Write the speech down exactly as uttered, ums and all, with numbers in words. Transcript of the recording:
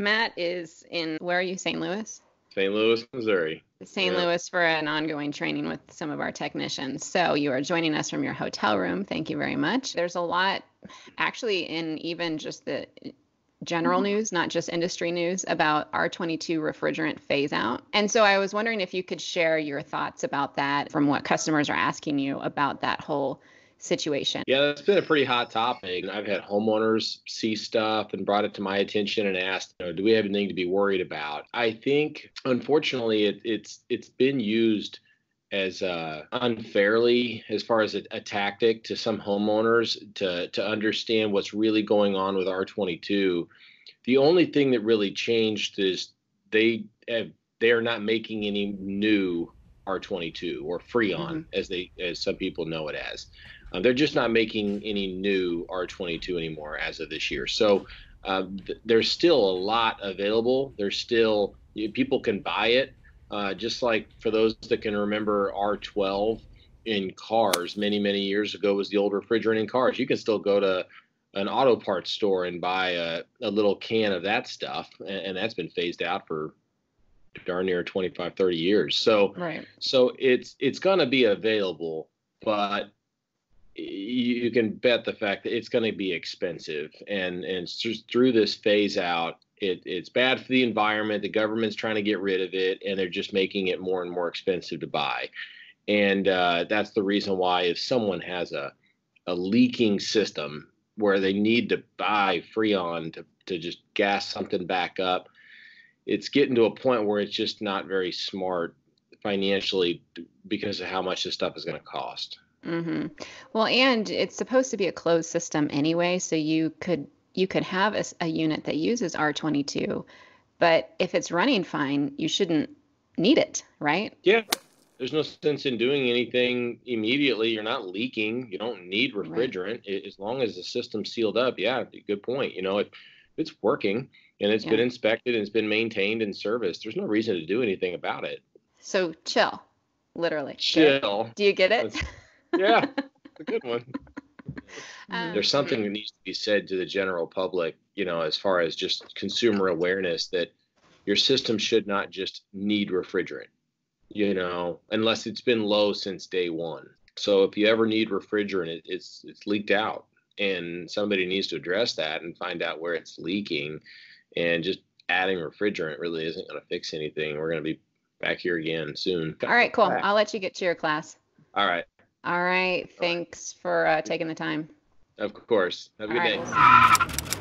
Matt is in, where are you, Saint Louis? Saint Louis, Missouri. Saint Yeah. Louis for an ongoing training with some of our technicians. So you are joining us from your hotel room. Thank you very much. There's a lot actually in even just the general news, not just industry news, about R twenty-two refrigerant phase out. And so I was wondering if you could share your thoughts about that from what customers are asking you about that whole situation. Yeah, that's been a pretty hot topic. I've had homeowners see stuff and brought it to my attention and asked, you know, do we have anything to be worried about? I think, unfortunately, it, it's it's been used as uh, unfairly as far as a, a tactic to some homeowners to to understand what's really going on with R twenty-two. The only thing that really changed is they have, they are not making any new R twenty-two or Freon, mm-hmm. as they as some people know it as. Uh, they're just not making any new R twenty-two anymore as of this year. So uh, th- there's still a lot available. There's still, you, people can buy it. Uh, just like for those that can remember R twelve in cars many, many years ago was the old refrigerant in cars. You can still go to an auto parts store and buy a, a little can of that stuff. And, and that's been phased out for darn near twenty-five, thirty years. So, right. so it's, it's going to be available, but you can bet the fact that it's going to be expensive, and and through this phase out, it it's bad for the environment. The government's trying to get rid of it, and they're just making it more and more expensive to buy. And uh, that's the reason why, if someone has a a leaking system where they need to buy Freon to to just gas something back up, it's getting to a point where it's just not very smart financially because of how much this stuff is going to cost. Mm-hmm. Well, and it's supposed to be a closed system anyway, so you could you could have a, a unit that uses R twenty-two, but if it's running fine, you shouldn't need it, right? Yeah. There's no sense in doing anything immediately. You're not leaking. You don't need refrigerant. Right. As long as the system's sealed up, yeah, good point. You know, if it's working and it's yeah. been inspected and it's been maintained and serviced, there's no reason to do anything about it. So chill, literally. Chill. Okay? Do you get it? Yeah, it's a good one. Um, There's something that needs to be said to the general public, you know, as far as just consumer awareness, that your system should not just need refrigerant, you know, unless it's been low since day one. So if you ever need refrigerant, it, it's it's leaked out, and somebody needs to address that and find out where it's leaking. And just adding refrigerant really isn't going to fix anything. We're going to be back here again soon. All right, cool. I'll let you get to your class. All right. All right. Thanks for uh, taking the time. Of course. Have a good All right. day.